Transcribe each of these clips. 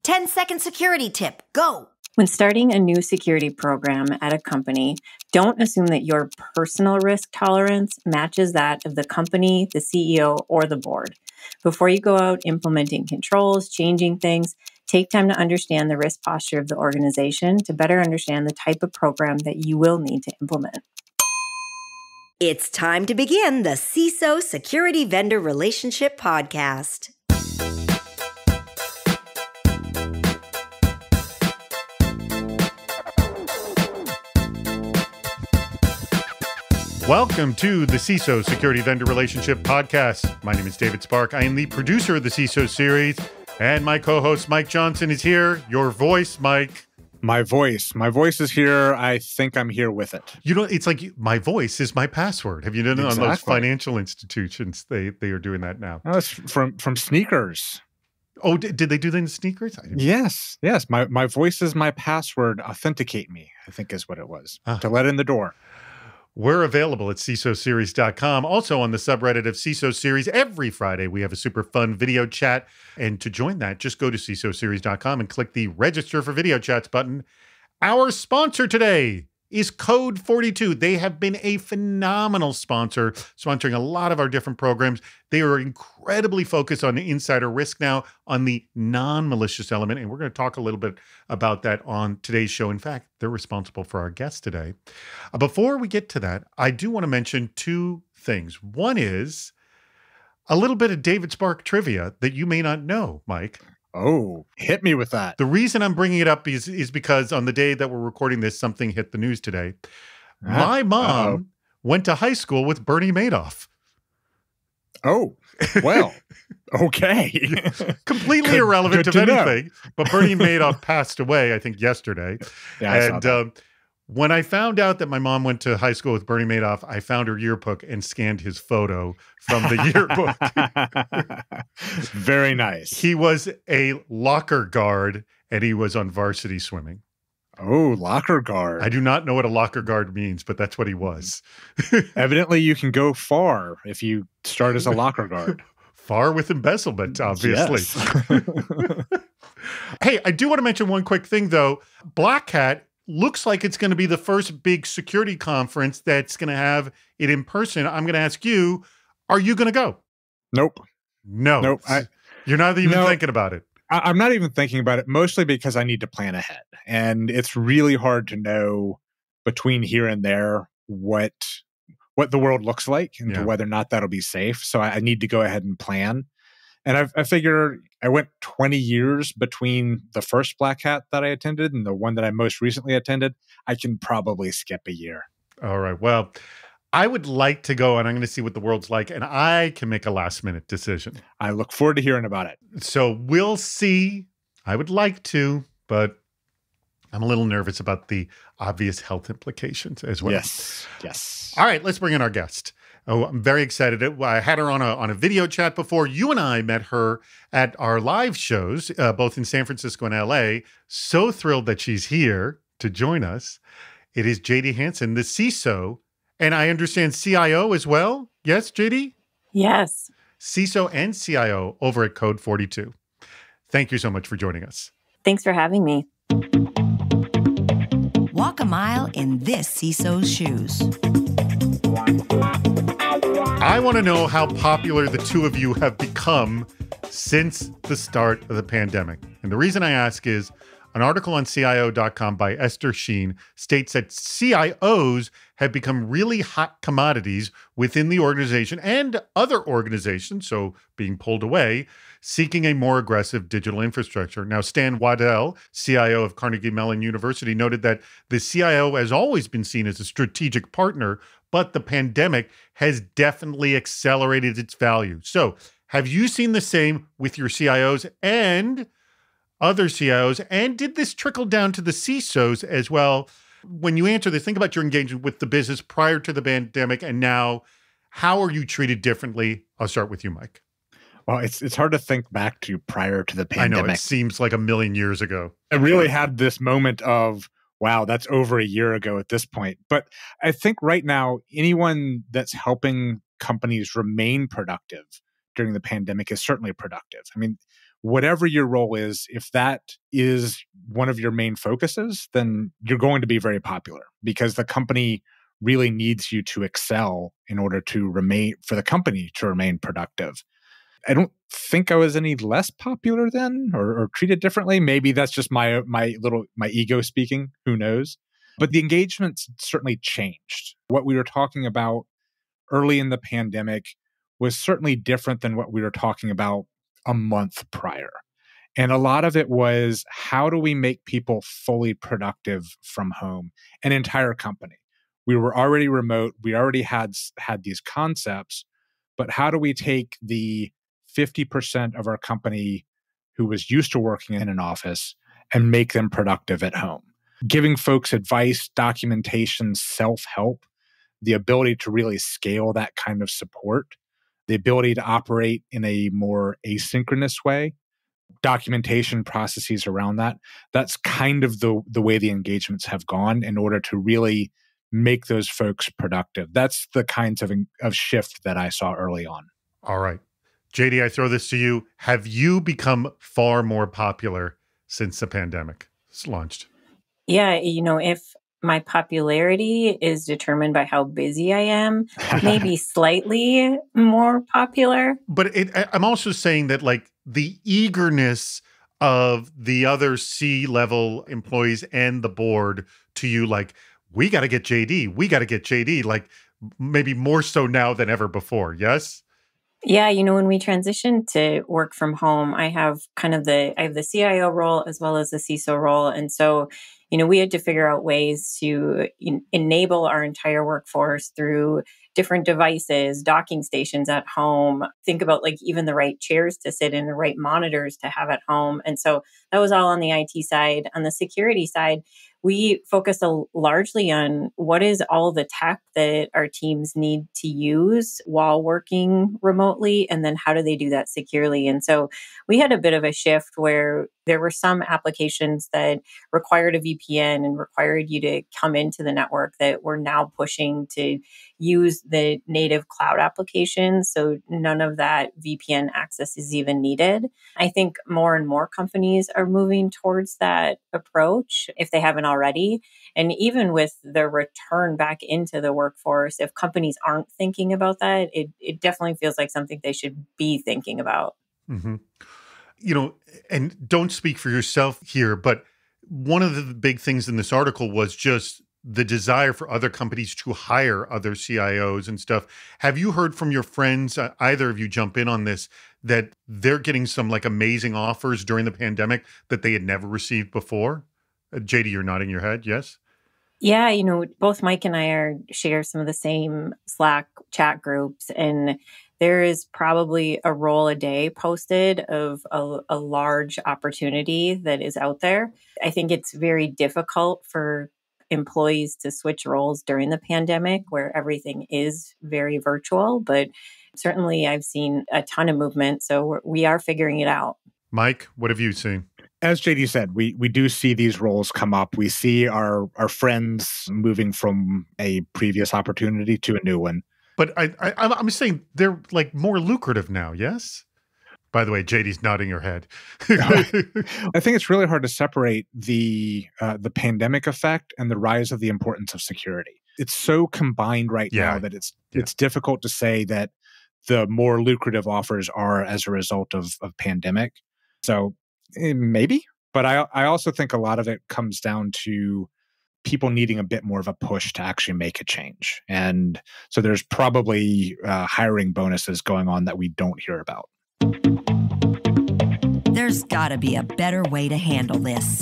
10-second security tip. Go. When starting a new security program at a company, don't assume that your personal risk tolerance matches that of the company, the CEO, or the board. Before you go out implementing controls, changing things, take time to understand the risk posture of the organization to better understand the type of program that you will need to implement. It's time to begin the CISO Security Vendor Relationship Podcast. Welcome to the CISO Security Vendor Relationship Podcast. My name is David Spark. I am the producer of the CISO series, and my co-host Mike Johnson is here. Your voice, Mike. My voice is here. I think I'm here with it. You know, it's like my voice is my password. Have you done it on those financial institutions? They are doing that now. Oh, it's from Sneakers. Oh, did they do that in Sneakers? Yes. My voice is my password. Authenticate me, I think is what it was, to let in the door. We're available at CISOseries.com. Also on the subreddit of CISO Series. Every Friday, we have a super fun video chat. And to join that, just go to CISOseries.com and click the Register for Video Chats button. Our sponsor today is Code 42. They have been a phenomenal sponsor, sponsoring a lot of our different programs. They are incredibly focused on the insider risk now, on the non-malicious element, and we're going to talk a little bit about that on today's show. In fact, they're responsible for our guest today. Before we get to that, I do want to mention two things. One is a little bit of David Spark trivia that you may not know, Mike. Oh, hit me with that. The reason I'm bringing it up is because on the day that we're recording this, something hit the news today. My mom went to high school with Bernie Madoff. Oh, well, okay. Completely irrelevant to anything. But Bernie Madoff passed away, I think, yesterday. Yeah, I saw that. When I found out that my mom went to high school with Bernie Madoff, I found her yearbook and scanned his photo from the yearbook. Very nice. He was a locker guard, and he was on varsity swimming. Oh, locker guard. I do not know what a locker guard means, but that's what he was. Evidently, you can go far if you start as a locker guard. Far with embezzlement, obviously. Yes. Hey, I do want to mention one quick thing, though. Black Hat looks like it's going to be the first big security conference that's going to have it in person. I'm going to ask you, are you going to go? Nope. No. You're not even thinking about it. I'm not even thinking about it, mostly because I need to plan ahead. And it's really hard to know between here and there what the world looks like and to whether or not that'll be safe. So I need to go ahead and plan. And I figure I went 20 years between the first Black Hat that I attended and the one that I most recently attended. I can probably skip a year. All right. Well, I would like to go, and I'm going to see what the world's like, and I can make a last-minute decision. I look forward to hearing about it. So we'll see. I would like to, but I'm a little nervous about the obvious health implications as well. Yes. All right, let's bring in our guest. Oh, I'm very excited. I had her on a video chat before. You and I met her at our live shows, both in San Francisco and LA. So thrilled that she's here to join us. It is JD Hanson, the CISO, and I understand CIO as well. Yes, JD? Yes. CISO and CIO over at Code 42. Thank you so much for joining us. Thanks for having me. Walk a mile in this CISO's shoes. I want to know how popular the two of you have become since the start of the pandemic. And the reason I ask is an article on CIO.com by Esther Sheen states that CIOs have become really hot commodities within the organization and other organizations, so being pulled away, seeking a more aggressive digital infrastructure. Now, Stan Waddell, CIO of Carnegie Mellon University, noted that the CIO has always been seen as a strategic partner, but the pandemic has definitely accelerated its value. So, have you seen the same with your CIOs and other CIOs? And did this trickle down to the CISOs as well? When you answer this, think about your engagement with the business prior to the pandemic and now. How are you treated differently? I'll start with you, Mike. Well, it's hard to think back to prior to the pandemic. I know, it seems like a million years ago. I really had this moment of, wow, that's over a year ago at this point. But I think right now, anyone that's helping companies remain productive during the pandemic is certainly productive. I mean, whatever your role is, if that is one of your main focuses, then you're going to be very popular because the company really needs you to excel in order to for the company to remain productive. I don't think I was any less popular then or treated differently. Maybe that's just my ego speaking. Who knows? But the engagements certainly changed. What we were talking about early in the pandemic was certainly different than what we were talking about a month prior. And a lot of it was, how do we make people fully productive from home? An entire company. We were already remote. We already had these concepts, but how do we take the 50% of our company who was used to working in an office and make them productive at home? Giving folks advice, documentation, self-help, the ability to really scale that kind of support, the ability to operate in a more asynchronous way, documentation processes around that. That's kind of the way the engagements have gone in order to really make those folks productive. That's the kinds of shift that I saw early on. All right. JD, I throw this to you. Have you become far more popular since the pandemic has launched? Yeah, if my popularity is determined by how busy I am, maybe slightly more popular. But I'm also saying that like the eagerness of the other C-level employees and the board to you, like, we got to get JD, like maybe more so now than ever before. Yes? Yeah, when we transitioned to work from home, I have the CIO role as well as the CISO role. And so, we had to figure out ways to enable our entire workforce through different devices, docking stations at home, think about like even the right chairs to sit in, the right monitors to have at home. And so that was all on the IT side. On the security side, we focused largely on what is all the tech that our teams need to use while working remotely, and then how do they do that securely. And so we had a bit of a shift where there were some applications that required a VPN and required you to come into the network that we're now pushing to use the native cloud applications. So none of that VPN access is even needed. I think more and more companies are moving towards that approach if they haven't already. And even with the return back into the workforce, if companies aren't thinking about that, it definitely feels like something they should be thinking about. Mm-hmm. And don't speak for yourself here, but one of the big things in this article was just the desire for other companies to hire other CIOs and stuff. Have you heard from your friends, either of you jump in on this, that they're getting some like amazing offers during the pandemic that they had never received before? JD, you're nodding your head. Yes. Yeah, both Mike and I share some of the same Slack chat groups, and there is probably a role a day posted of a large opportunity that is out there. I think it's very difficult for employees to switch roles during the pandemic where everything is very virtual, but certainly I've seen a ton of movement. So we are figuring it out. Mike, what have you seen? As JD said, we do see these roles come up. We see our friends moving from a previous opportunity to a new one. But I'm saying they're like more lucrative now, yes? By the way, JD's nodding her head. I think it's really hard to separate the pandemic effect and the rise of the importance of security. It's so combined right now that it's difficult to say that the more lucrative offers are as a result of pandemic. So maybe, but I also think a lot of it comes down to people needing a bit more of a push to actually make a change. And so there's probably hiring bonuses going on that we don't hear about. There's got to be a better way to handle this.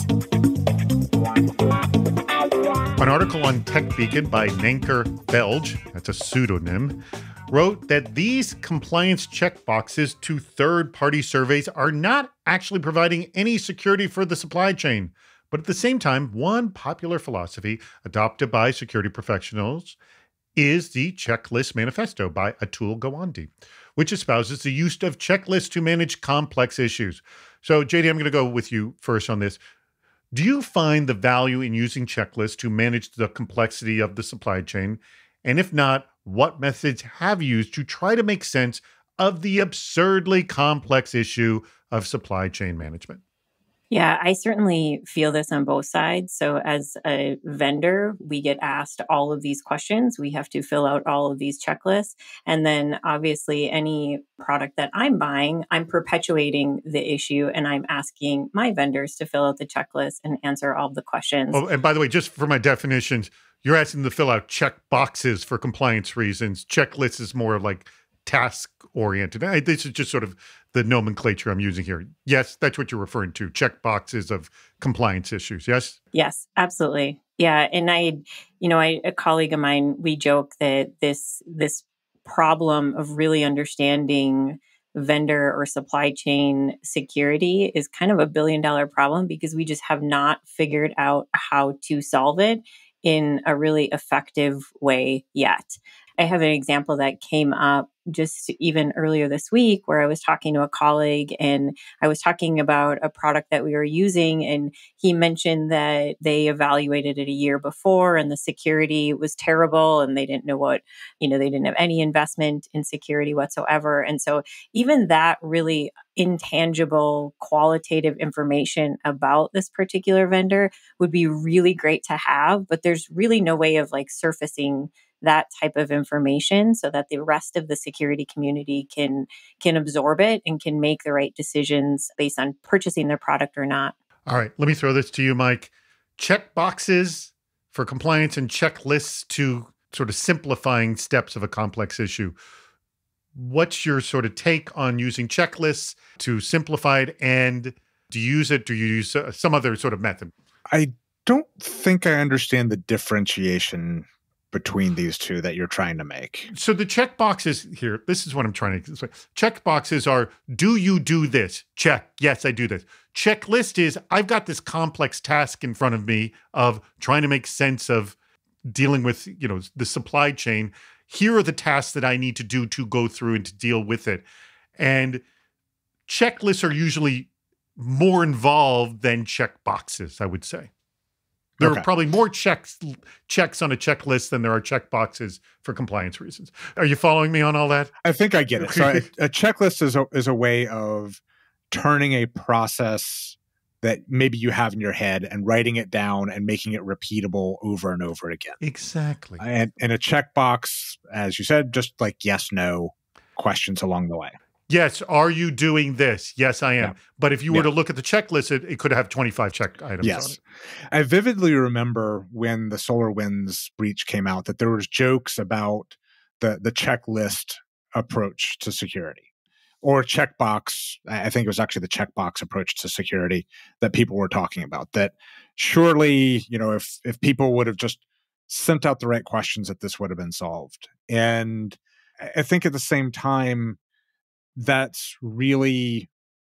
An article on TechBeacon by Nanker Velge, that's a pseudonym, wrote that these compliance checkboxes to third-party surveys are not actually providing any security for the supply chain. But at the same time, one popular philosophy adopted by security professionals is the Checklist Manifesto by Atul Gawande, which espouses the use of checklists to manage complex issues. So, JD, I'm going to go with you first on this. Do you find the value in using checklists to manage the complexity of the supply chain? And if not, what methods have you used to try to make sense of the absurdly complex issue of supply chain management? Yeah, I certainly feel this on both sides. So as a vendor, we get asked all of these questions. We have to fill out all of these checklists. And then obviously any product that I'm buying, I'm perpetuating the issue and I'm asking my vendors to fill out the checklist and answer all of the questions. Oh, and by the way, just for my definitions, you're asking them to fill out check boxes for compliance reasons. Checklist is more like task oriented. This is just sort of the nomenclature I'm using here. Yes, that's what you're referring to. Check boxes of compliance issues. Yes? Yes, absolutely. Yeah. And a colleague of mine, we joke that this problem of really understanding vendor or supply chain security is kind of a $1 billion problem because we just have not figured out how to solve it in a really effective way yet. I have an example that came up just even earlier this week where I was talking to a colleague and I was talking about a product that we were using, and he mentioned that they evaluated it a year before and the security was terrible and they didn't know they didn't have any investment in security whatsoever. And so even that really intangible qualitative information about this particular vendor would be really great to have, but there's really no way of surfacing that type of information so that the rest of the security community can absorb it and can make the right decisions based on purchasing their product or not. All right, let me throw this to you, Mike. Check boxes for compliance and checklists to sort of simplifying steps of a complex issue. What's your sort of take on using checklists to simplify it, and do you use it? Do you use some other sort of method? I don't think I understand the differentiation between these two that you're trying to make. So the check boxes here, this is what I'm trying to say. Check boxes are, do you do this? Check. Yes, I do this. Checklist is, I've got this complex task in front of me of trying to make sense of dealing with, the supply chain. Here are the tasks that I need to do to go through and to deal with it. And checklists are usually more involved than check boxes, I would say. There are probably more checks on a checklist than there are check boxes for compliance reasons. Are you following me on all that? I think I get it. So a checklist is a way of turning a process that maybe you have in your head and writing it down and making it repeatable over and over again. Exactly. And a checkbox, as you said, just like yes, no questions along the way. Yes, are you doing this? Yes, I am. Yeah. But if you were to look at the checklist, it could have 25 check items on it. I vividly remember when the SolarWinds breach came out that there was jokes about the checklist approach to security, or checkbox. I think it was actually the checkbox approach to security that people were talking about. That surely, if people would have just sent out the right questions, that this would have been solved. And I think at the same time, that's really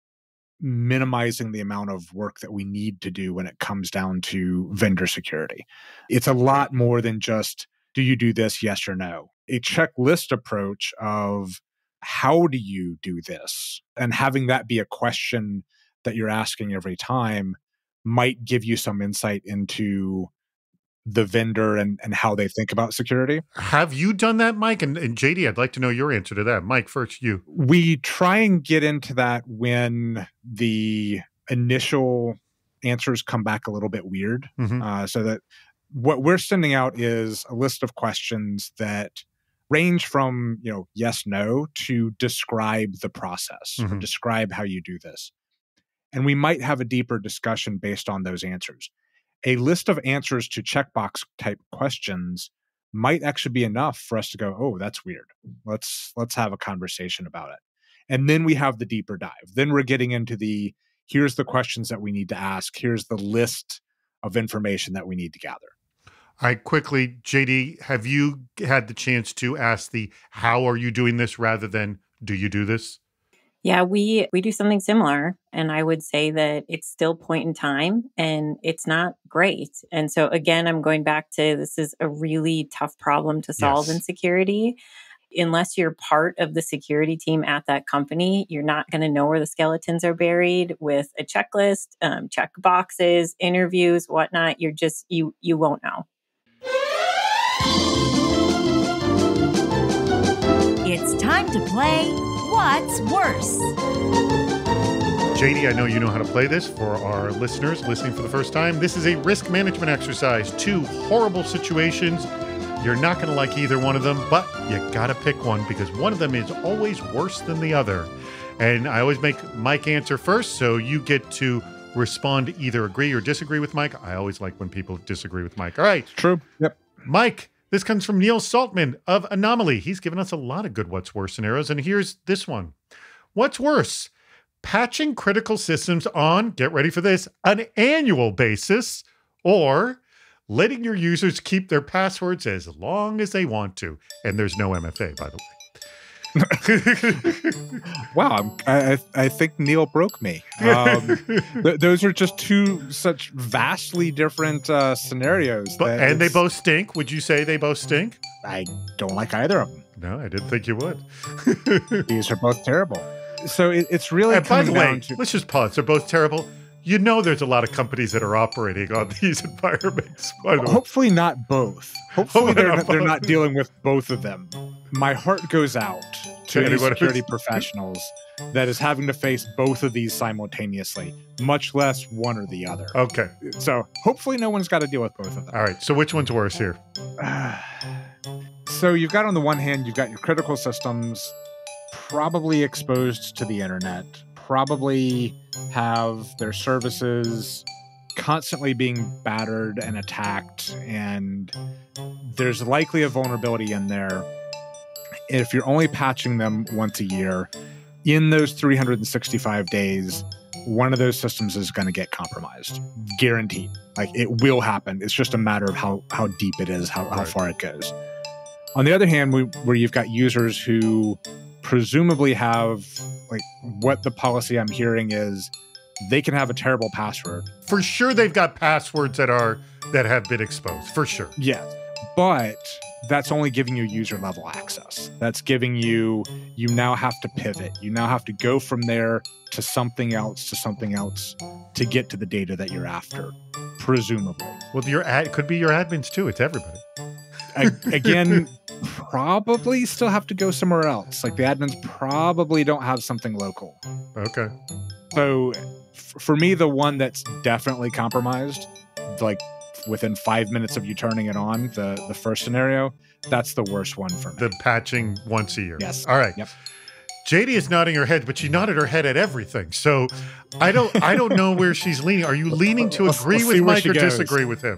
minimizing the amount of work that we need to do when it comes down to vendor security. It's a lot more than just, do you do this, yes or no? A checklist approach of how do you do this? And having that be a question that you're asking every time might give you some insight into the vendor and how they think about security. Have you done that, Mike? And JD, I'd like to know your answer to that. Mike, first you. We try and get into that when the initial answers come back a little bit weird. Mm-hmm. So that what we're sending out is a list of questions that range from, yes, no, to describe the process, or describe how you do this. And we might have a deeper discussion based on those answers. A list of answers to checkbox type questions might actually be enough for us to go, oh, that's weird. Let's have a conversation about it. And then we have the deeper dive. Then we're getting into here's the questions that we need to ask. Here's the list of information that we need to gather. All right, quickly, JD, have you had the chance to ask how are you doing this rather than do you do this? Yeah, we do something similar. And I would say that it's still point in time and it's not great. And so again, I'm going back to this is a really tough problem to solve in security. Unless you're part of the security team at that company, you're not going to know where the skeletons are buried with a checklist, check boxes, interviews, whatnot. You won't know. It's time to play What's worse? JD, I know you know how to play this. For our listeners listening for the first time, this is a risk management exercise. 2 horrible situations. You're not going to like either one of them, but you got to pick one because one of them is always worse than the other. And I always make Mike answer first, so you get to respond, either agree or disagree with Mike. I always like when people disagree with Mike. All right. True. Yep. Mike, this comes from Neil Saltman of Anomaly. He's given us a lot of good what's worse scenarios, and here's this one. What's worse? Patching critical systems on, get ready for this, an annual basis, or letting your users keep their passwords as long as they want to. And there's no MFA, by the way. Wow, I think Neil broke me. Those are just 2 such vastly different scenarios. And they both stink. Would you say they both stink? I don't like either of them. No, I didn't think you would. These are both terrible. So it's really and by the way, down to... let's just pause. They're both terrible. You know there's a lot of companies that are operating on these environments. By the way. Hopefully not both. Hopefully they're not dealing with both of them. My heart goes out to any security professionals that is having to face both of these simultaneously, much less one or the other. Okay. So hopefully no one's got to deal with both of them. All right. So which one's worse here? So you've got, on the one hand, you've got your critical systems probably exposed to the internet, probably have their services constantly being battered and attacked, and there's likely a vulnerability in there. If you're only patching them once a year, in those 365 days, one of those systems is going to get compromised. Guaranteed. Like, it will happen. It's just a matter of how deep it is, how far it goes. On the other hand, where you've got users who presumably have, like, what the policy I'm hearing is, they can have a terrible password. For sure, they've got passwords that have been exposed. For sure. Yes, but that's only giving you user level access. That's giving you now have to pivot. You now have to go from there to something else to get to the data that you're after, presumably. Well, it could be your admins too. It's everybody. Again, probably still have to go somewhere else. Like, the admins probably don't have something local. Okay. So for me, the one that's definitely compromised, like within 5 minutes of you turning it on, the first scenario, that's the worst one for me. The patching once a year. Yes. All right. Yep. JD is nodding her head, but she nodded her head at everything. So I don't know where she's leaning. Are you leaning to agree with Mike or disagree with him?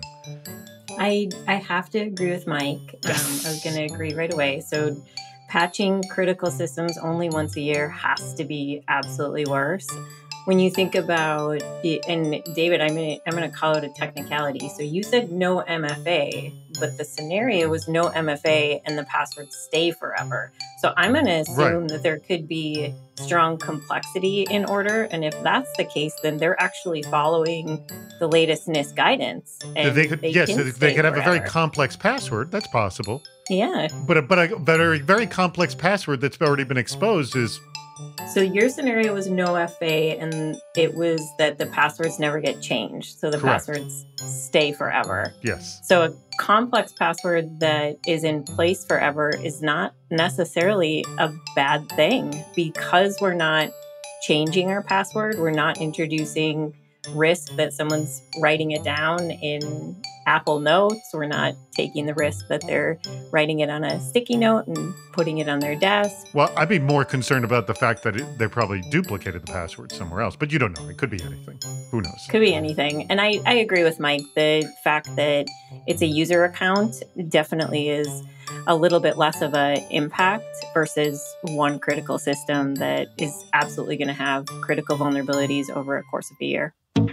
I have to agree with Mike. I was going to agree right away. So patching critical systems only once a year has to be absolutely worse. When you think about it, and David, I'm going to call it a technicality. So you said no MFA, but the scenario was no MFA and the passwords stay forever. So I'm going to assume that there could be strong complexity in order. And if that's the case, then they're actually following the latest NIST guidance. And they could have a very complex password. That's possible. Yeah. But a very complex password that's already been exposed is... So your scenario was no FA, and it was that the passwords never get changed. So the passwords stay forever. Yes. So a complex password that is in place forever is not necessarily a bad thing, because we're not changing our password. We're not introducing risk that someone's writing it down in Apple Notes. We're not taking the risk that they're writing it on a sticky note and putting it on their desk. Well, I'd be more concerned about the fact that they probably duplicated the password somewhere else, but you don't know. It could be anything. Who knows? Could be anything. And I agree with Mike. The fact that it's a user account definitely is a little bit less of an impact versus one critical system that is absolutely going to have critical vulnerabilities over a course of a year.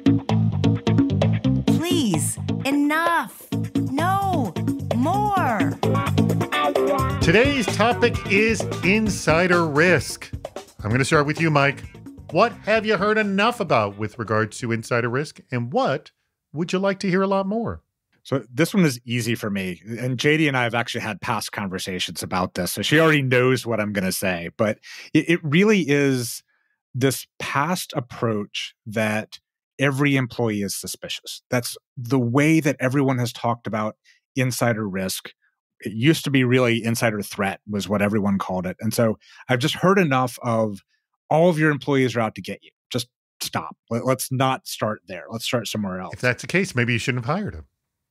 Please, enough. No, more. Today's topic is insider risk. I'm going to start with you, Mike. What have you heard enough about with regards to insider risk, and what would you like to hear a lot more? So this one is easy for me. And JD and I have actually had past conversations about this, so she already knows what I'm going to say. But it really is this past approach that every employee is suspicious. That's the way that everyone has talked about insider risk It used to be really insider threat was what everyone called it. And so I've just heard enough of all of your employees are out to get you. Just stop. Let's not start there. Let's start somewhere else. If that's the case, maybe you shouldn't have hired him.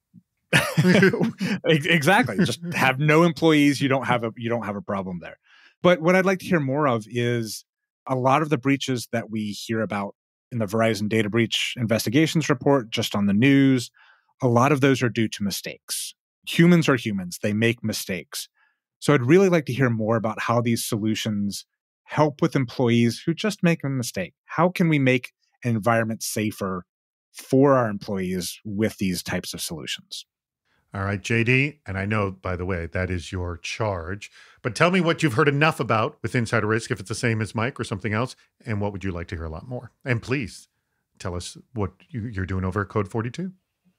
Exactly. Just have no employees. You don't have a problem there. But what I'd like to hear more of is a lot of the breaches that we hear about in the Verizon data breach investigations report, just on the news. A lot of those are due to mistakes. Humans are humans. They make mistakes. So I'd really like to hear more about how these solutions help with employees who just make a mistake. How can we make an environment safer for our employees with these types of solutions? All right, JD, and I know, by the way, that is your charge, but tell me what you've heard enough about with Insider Risk, if it's the same as Mike or something else, and what would you like to hear a lot more? And please tell us what you're doing over at Code 42.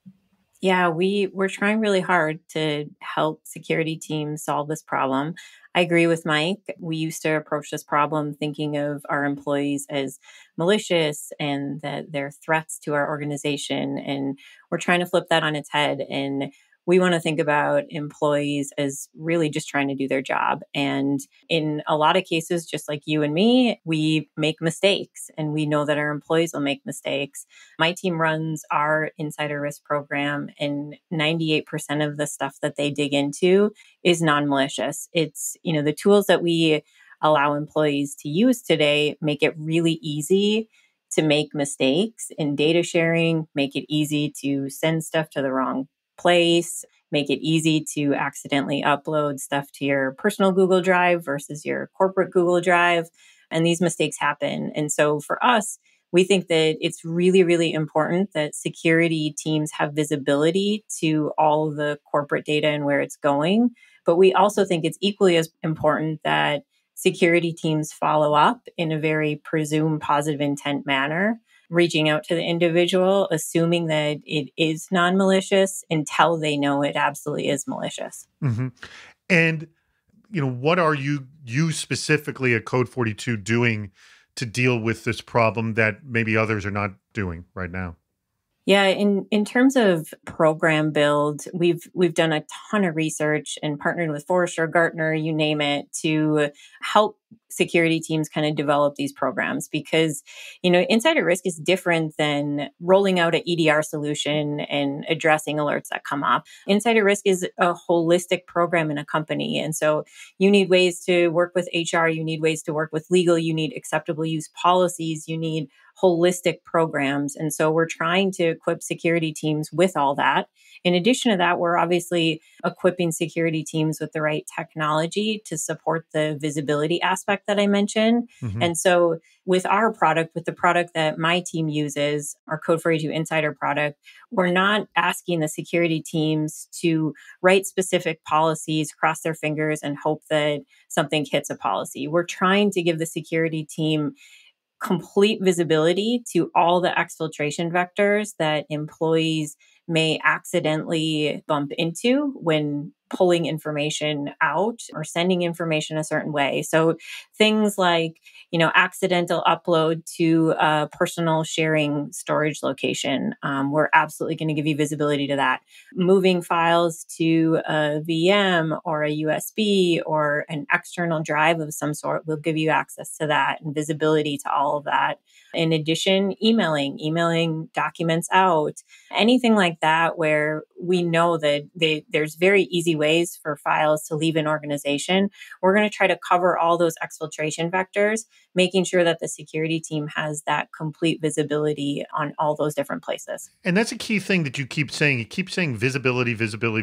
Yeah, we're trying really hard to help security teams solve this problem. I agree with Mike. We used to approach this problem thinking of our employees as malicious and that they're threats to our organization. And we're trying to flip that on its head. And we want to think about employees as really just trying to do their job. And in a lot of cases, just like you and me, we make mistakes and we know that our employees will make mistakes. My team runs our insider risk program, and 98% of the stuff that they dig into is non-malicious. It's, the tools that we allow employees to use today make it really easy to make mistakes in data sharing, make it easy to send stuff to the wrong place, make it easy to accidentally upload stuff to your personal Google Drive versus your corporate Google Drive. And these mistakes happen. And so for us, we think that it's really, really important that security teams have visibility to all the corporate data and where it's going. But we also think it's equally as important that security teams follow up in a very presumed positive intent manner, reaching out to the individual, assuming that it is non-malicious until they know it absolutely is malicious. Mm-hmm. And, what are you specifically at Code 42 doing to deal with this problem that maybe others are not doing right now? Yeah, in terms of program build, we've done a ton of research and partnered with Forrester, Gartner, you name it, to help security teams kind of develop these programs because, insider risk is different than rolling out an EDR solution and addressing alerts that come up. Insider risk is a holistic program in a company. And so you need ways to work with HR, you need ways to work with legal, you need acceptable use policies, you need holistic programs. And so we're trying to equip security teams with all that. In addition to that, we're obviously equipping security teams with the right technology to support the visibility aspect that I mentioned. Mm-hmm. And so with our product, with the product that my team uses, our Code 42 Insider product, we're not asking the security teams to write specific policies, cross their fingers, and hope that something hits a policy. We're trying to give the security team complete visibility to all the exfiltration vectors that employees may accidentally bump into when pulling information out or sending information a certain way. So things like, accidental upload to a personal sharing storage location. We're absolutely going to give you visibility to that. Moving files to a VM or a USB or an external drive of some sort will give you access to that and visibility to all of that. In addition, emailing documents out, anything like that where we know that there's very easy ways for files to leave an organization. We're going to try to cover all those exfiltration vectors, making sure that the security team has that complete visibility on all those different places. And that's a key thing that you keep saying. You keep saying visibility,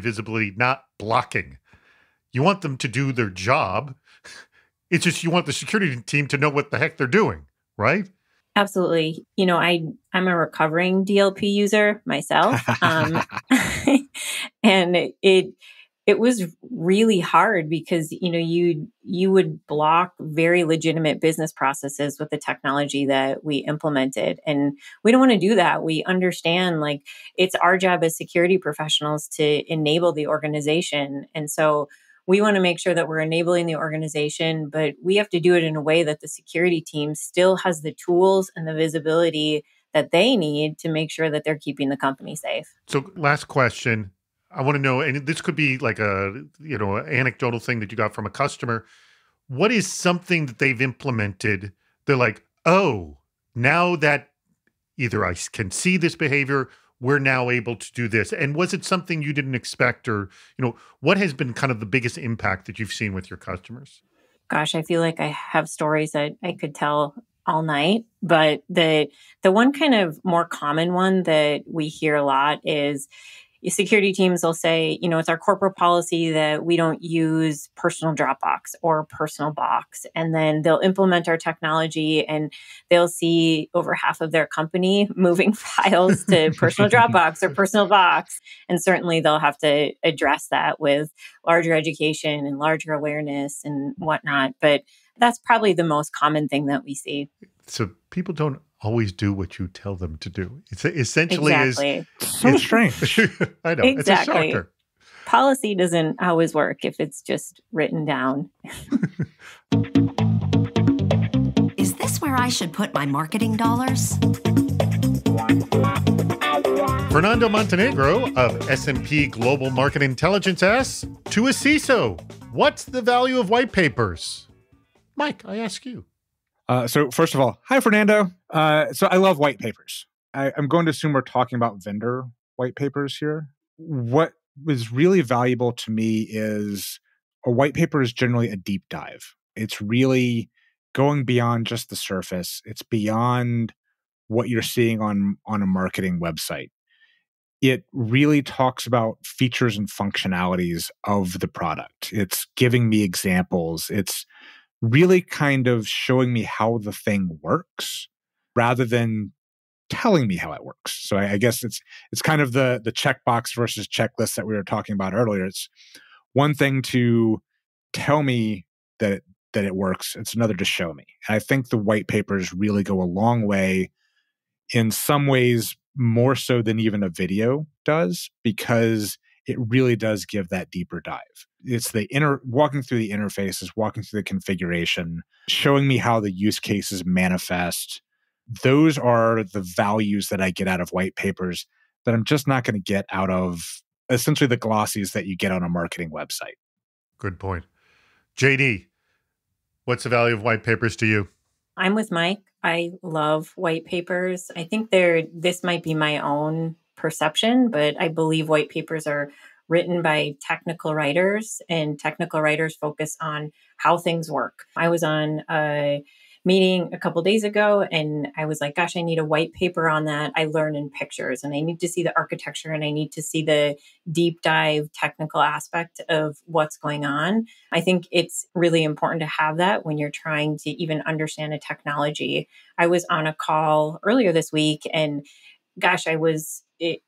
not blocking. You want them to do their job. It's just you want the security team to know what the heck they're doing, right? Absolutely. I'm a recovering DLP user myself. And it was really hard because, you would block very legitimate business processes with the technology that we implemented. And we don't want to do that. We understand it's our job as security professionals to enable the organization. And so we want to make sure that we're enabling the organization, but we have to do it in a way that the security team still has the tools and the visibility that they need to make sure that they're keeping the company safe. So last question. I want to know, and this could be like a, an anecdotal thing that you got from a customer. What is something that they've implemented? They're like, oh, now that either I can see this behavior, we're now able to do this. And was it something you didn't expect, or, what has been kind of the biggest impact that you've seen with your customers? Gosh, I feel like I have stories that I could tell all night, but the one kind of more common one that we hear a lot is security teams will say, it's our corporate policy that we don't use personal Dropbox or personal box. And then they'll implement our technology and they'll see over half of their company moving files to personal Dropbox or personal box. And certainly they'll have to address that with larger education and larger awareness and whatnot. But that's probably the most common thing that we see. So people don't always do what you tell them to do. It's essentially exactly. So strange. I know. Exactly. It's a shocker. Policy doesn't always work if it's just written down. Is this where I should put my marketing dollars? Fernando Montenegro of S&P Global Market Intelligence asks, to a CISO, what's the value of white papers? Mike, I ask you. So first of all, hi, Fernando. So I love white papers. I'm going to assume we're talking about vendor white papers here. What was really valuable to me is a white paper is generally a deep dive. It's really going beyond just the surface. It's beyond what you're seeing on a marketing website. It really talks about features and functionalities of the product. It's giving me examples. It's really kind of showing me how the thing works rather than telling me how it works. So I guess it's kind of the checkbox versus checklist that we were talking about earlier. It's one thing to tell me that it works. It's another to show me. And I think the white papers really go a long way, in some ways more so than even a video does, because it really does give that deeper dive. It's the walking through the interfaces, walking through the configuration, showing me how the use cases manifest. Those are the values that I get out of white papers that I'm just not going to get out of essentially the glossies that you get on a marketing website. Good point. JD, what's the value of white papers to you? I'm with Mike. I love white papers. I think this might be my own perception, but I believe white papers are written by technical writers, and technical writers focus on how things work. I was on a meeting a couple days ago and I was like, gosh, I need a white paper on that. I learn in pictures and I need to see the architecture and I need to see the deep dive technical aspect of what's going on. I think it's really important to have that when you're trying to even understand a technology. I was on a call earlier this week and gosh, I was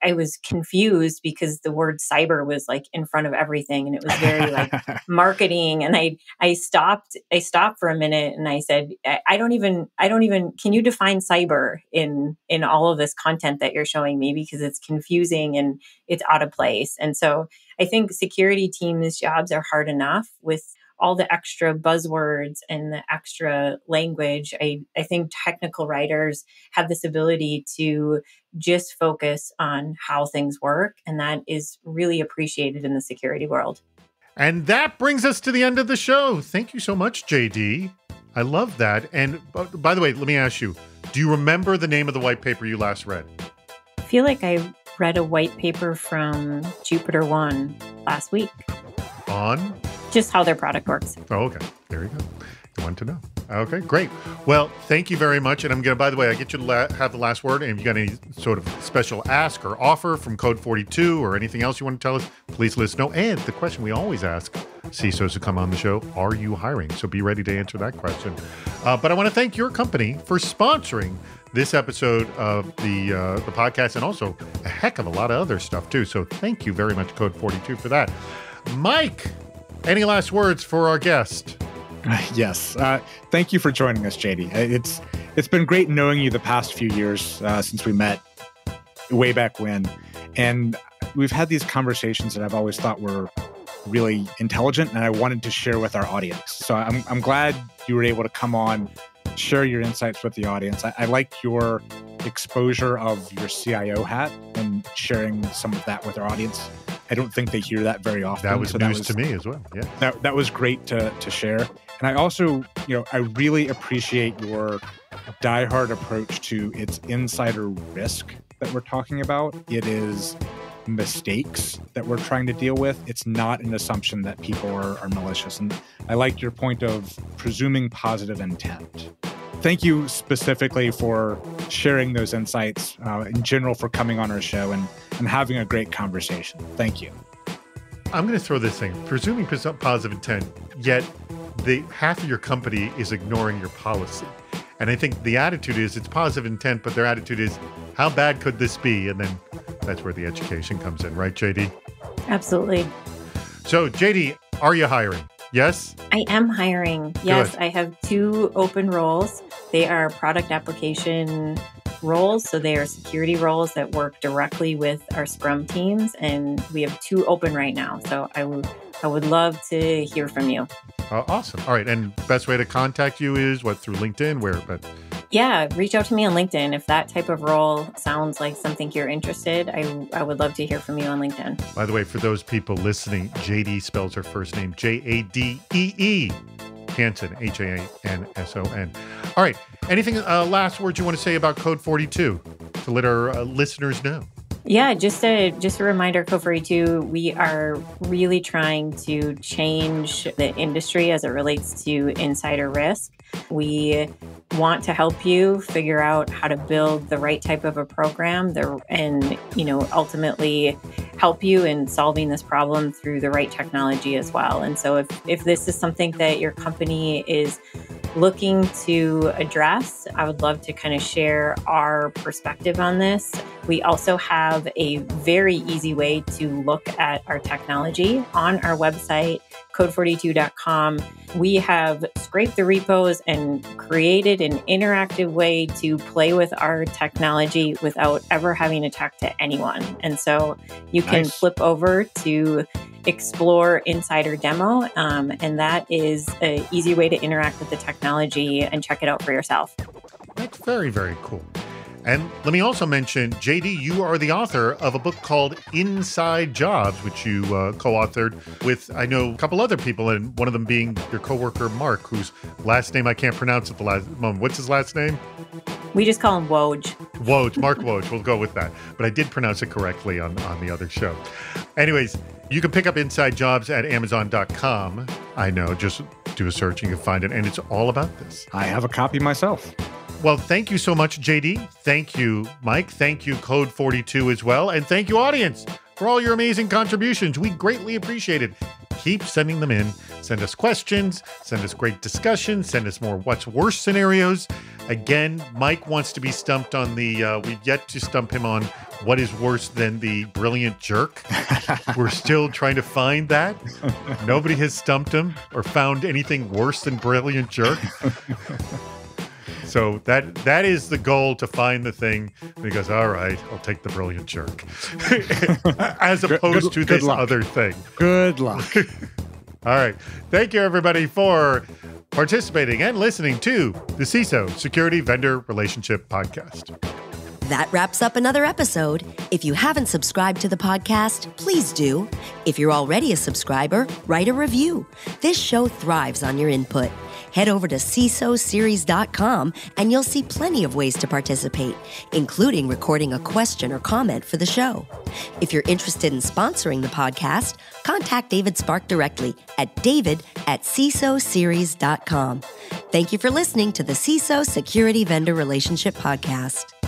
confused because the word cyber was like in front of everything, and it was very like marketing. And I stopped for a minute and I said, I don't even, can you define cyber in all of this content that you're showing me, because it's confusing and it's out of place. And so I think security teams' jobs are hard enough with all the extra buzzwords and the extra language. I think technical writers have this ability to just focus on how things work. And that is really appreciated in the security world. And that brings us to the end of the show. Thank you so much, JD. I love that. And by the way, let me ask you, do you remember the name of the white paper you last read? I feel like I read a white paper from JupiterOne last week. On? Just how their product works. Oh, okay. There you go. You want to know. Okay, great. Well, thank you very much. And I'm going to, by the way, I get you to have the last word. And if you got any sort of special ask or offer from Code 42 or anything else you want to tell us, please let us know. And the question we always ask CISOs who come on the show, are you hiring? So be ready to answer that question. But I want to thank your company for sponsoring this episode of the podcast, and also a heck of a lot of other stuff too. So thank you very much, Code 42, for that. Mike, any last words for our guest? Yes. Thank you for joining us, JD. It's been great knowing you the past few years since we met way back when. And we've had these conversations that I've always thought were really intelligent and I wanted to share with our audience. So I'm glad you were able to come on, share your insights with the audience. I like your exposure of your CIO hat and sharing some of that with our audience. I don't think they hear that very often. That was news to me as well. Yeah, that was great to share. And I also, I really appreciate your diehard approach to its insider risk that we're talking about. It is mistakes that we're trying to deal with. It's not an assumption that people are malicious. And I like your point of presuming positive intent. Thank you specifically for sharing those insights, in general, for coming on our show and having a great conversation. Thank you. I'm going to throw this thing, presuming positive intent, yet half of your company is ignoring your policy. And I think the attitude is it's positive intent, but their attitude is, how bad could this be? And then that's where the education comes in, right, JD? Absolutely. So, JD, are you hiring? Yes? I am hiring. Yes, Good. I have 2 open roles. They are product application roles. So they are security roles that work directly with our Scrum teams. And we have 2 open right now. So I would love to hear from you. Awesome. All right. And best way to contact you is through LinkedIn? Yeah, reach out to me on LinkedIn. If that type of role sounds like something you're interested, I would love to hear from you on LinkedIn. By the way, for those people listening, JD spells her first name Jadee. Hanson, Hanson. All right. Anything last words you want to say about Code 42 to let our listeners know? Yeah, just a reminder, Code 42, we are really trying to change the industry as it relates to insider risk. We want to help you figure out how to build the right type of a program and ultimately help you in solving this problem through the right technology as well. And so if this is something that your company is looking to address, I would love to kind of share our perspective on this. We also have a very easy way to look at our technology on our website, code42.com. We have scraped the repos and created an interactive way to play with our technology without ever having to talk to anyone. And so you can flip over to Explore Insider Demo, and that is an easy way to interact with the technology and check it out for yourself. That's very, very cool. And let me also mention, JD, you are the author of a book called Inside Jobs, which you co-authored with, I know, a couple other people, and one of them being your coworker, Mark, whose last name I can't pronounce at the last moment. What's his last name? We just call him Woj. Woj, Mark Woj. We'll go with that. But I did pronounce it correctly on the other show. Anyways, you can pick up Inside Jobs at Amazon.com. I know, just do a search and you can find it. And it's all about this. I have a copy myself. Well, thank you so much, JD. Thank you, Mike. Thank you, Code 42 as well. And thank you, audience, for all your amazing contributions. We greatly appreciate it. Keep sending them in. Send us questions. Send us great discussions. Send us more what's worse scenarios. Again, Mike wants to be stumped on we've yet to stump him on what is worse than the brilliant jerk. We're still trying to find that. Nobody has stumped him or found anything worse than brilliant jerk. So that is the goal, to find the thing. And he goes, all right, I'll take the brilliant jerk. As opposed to this other thing. Good luck. All right. Thank you, everybody, for participating and listening to the CISO Security Vendor Relationship Podcast. That wraps up another episode. If you haven't subscribed to the podcast, please do. If you're already a subscriber, write a review. This show thrives on your input. Head over to CISOseries.com and you'll see plenty of ways to participate, including recording a question or comment for the show. If you're interested in sponsoring the podcast, contact David Spark directly at david@CISOseries.com. Thank you for listening to the CISO Security Vendor Relationship Podcast.